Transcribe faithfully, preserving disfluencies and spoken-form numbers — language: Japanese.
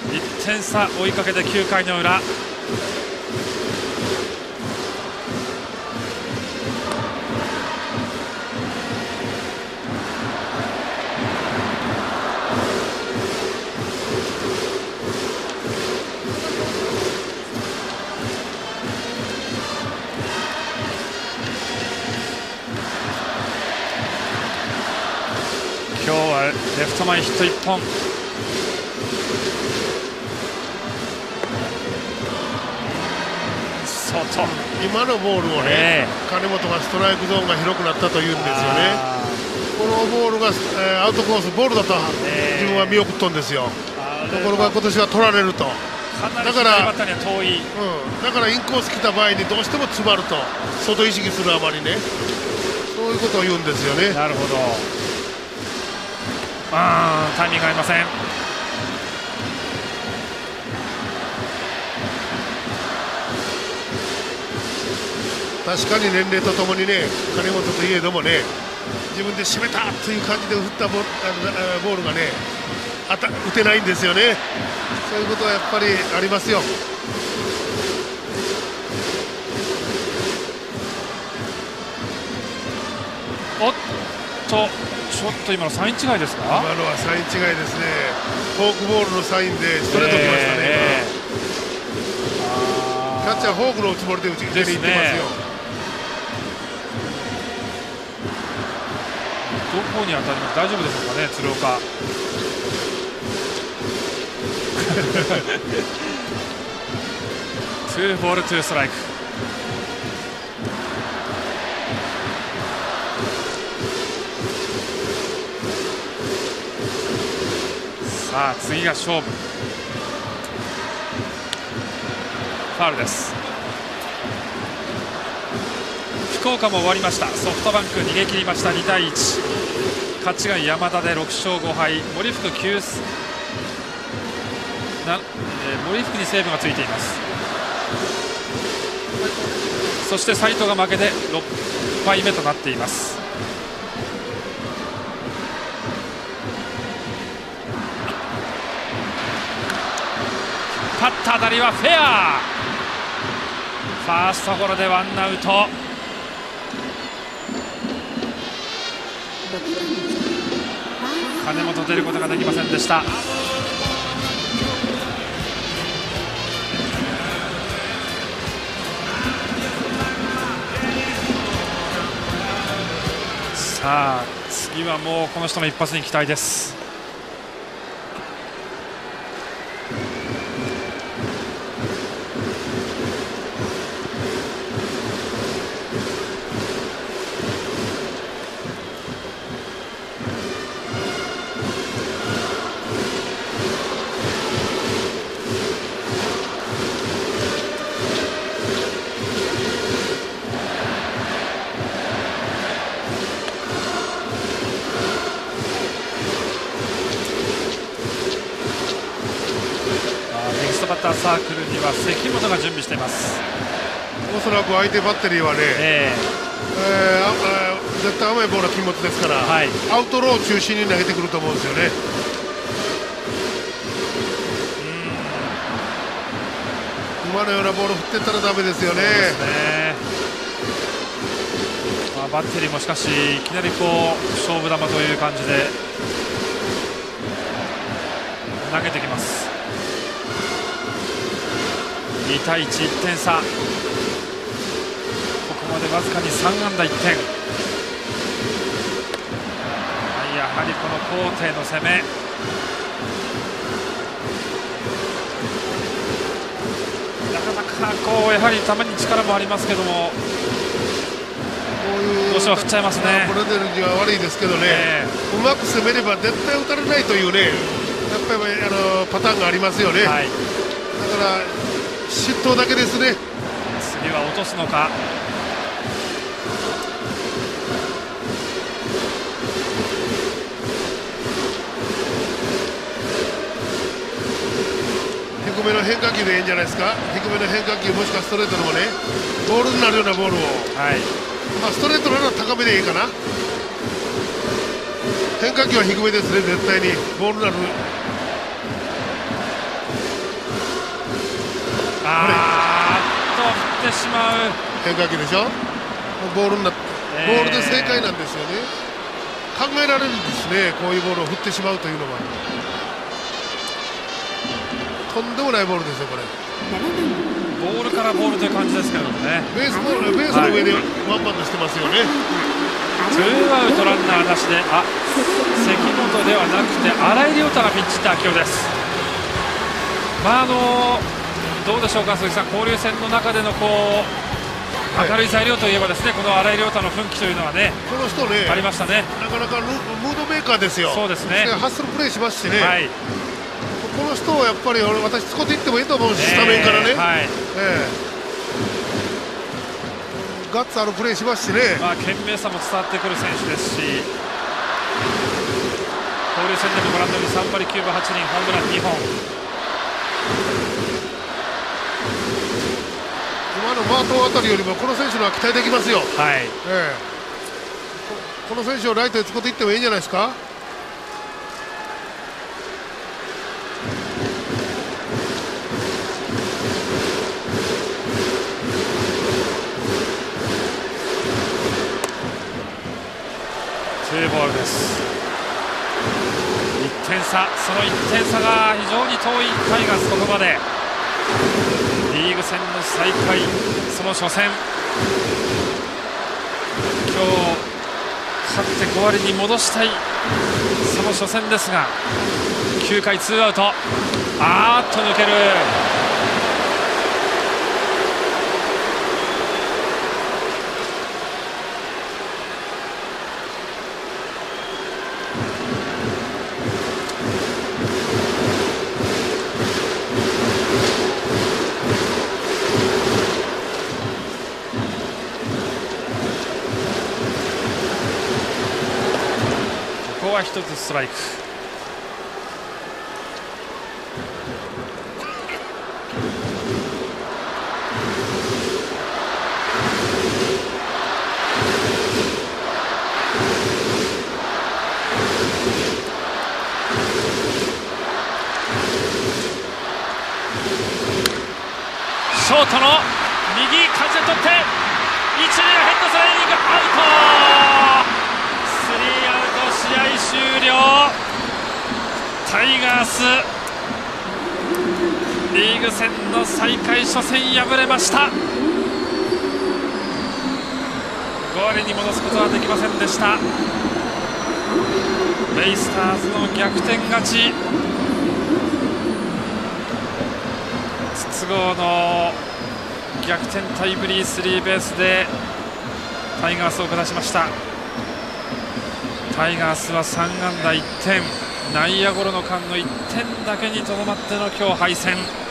いってん差追いかけてきゅうかいの裏。今日はレフト前ヒットいっぽん。外、 今のボールをね、えー、金本がストライクゾーンが広くなったというんですよね。このボールが、えー、アウトコースボールだと、えー、自分は見送ったんですよ。ところが今年は取られると。だから、うん、だからインコース来た場合にどうしても詰まると、外意識するあまりね、そういうことを言うんですよね。 なるほど。あタイミング合いません。 確かに年齢とともにね、金本といえどもね、自分で締めたという感じで振ったボール、ボールがね、あた打てないんですよね。そういうことはやっぱりありますよ。 おっと、ちょっと今のサイン違いですか？ 今のはサイン違いですね。フォークボールのサインでストレートきましたね、えー、キャッチャーフォークのつもりで打ちに行ってますよ。 どこに当たります？大丈夫でしょうかね、鶴岡。ツーボールツーストライク。さあ次が勝負。ファウルです。福岡も終わりました。ソフトバンク逃げ切りました。にたいいち。勝ちが山田でろくしょうごはい。森福きゅうな、えー、森福にセーブがついています。そして斉藤が負けでろっぱいめとなっています。勝った当たりはフェア。ファーストゴロでワンアウト。金本出ることができませんでした。さあ次はもうこの人の一発に期待です。バッターサークルには関本が準備しています。 おそらく相手バッテリーはね、えーえー、絶対甘いボールは禁物ですから、はい、アウトロー中心に投げてくると思うんですよね。今のようなボール振ってったらダメですよね。そうですね。 まあ、バッテリーもしかしいきなりこう勝負球という感じで投げてきます。にたいいち、いってん差。ここまでわずかにさんあんだいってん。やはりこの高低の攻め。なかなかこうやはり球に力もありますけども、こういうどうしても振っちゃいますね。 ブラデルには悪いですけどね、えー、うまく攻めれば絶対打たれないというね、やっぱりあのパターンがありますよね。はい、だから失投だけですね。 次は落とすのか。 低めの変化球でいいんじゃないですか。低めの変化球もしくはストレートでもね、ボールになるようなボールを、はい、まあ、ストレートなら高めでいいかな。変化球は低めですね、絶対にボールになる。 あーっと振ってしまう変化球でしょ。ボールになって、ボールで正解なんですよね。考えられるんですね、こういうボールを振ってしまうというのは。とんでもないボールですよ、これ。 ボールからボールという感じですけどもね。 ベースボール、ベースの上でワンバウンドしてますよね。 ツーアウトランナーなしで、あ、関本ではなくて新井亮太がピッチヒッター起用です。まああのどうでしょうか、鈴木さん、交流戦の中でのこう、はい、明るい材料といえばですね、この新井亮太の奮起というのはね、 この人ね、 ありましたね。 なかなかムードメーカーですよ。 そうですね。 ハッスルプレーしますしね。 はい、 この人をやっぱり私使っていってもいいと思うし、スタメンからね。はい、えーガッツあるプレーしますしね、 まあ、懸命さも伝わってくる選手ですし、交流戦でもご覧のようにさん割きゅうぶはちりん、ホームランにほん。 今のマートあたりよりもこの選手のは期待できますよ。 はい、 えー、こ, この選手をライトに使っていってもいいんじゃないですか。 ツーボールです。いってん差、そのいってん差が非常に遠いタイガース、ここまでリーグ戦の再開、その初戦、今日勝ってご割に戻したいその初戦ですが、きゅうかいツーアウト、あーっと抜ける。ここは一つストライク。ショートの右、完全取って一塁ヘッドスライディング、アウト。スリーアウト、試合終了。タイガースリーグ戦の再開初戦敗れました。ご割に戻すことはできませんでした。ベイスターズの逆転勝ち、筒香の逆転タイムリースリーベースでタイガースを下しました。タイガースはさん安打いってん、内野ゴロの間のいってんだけにとどまっての今日敗戦。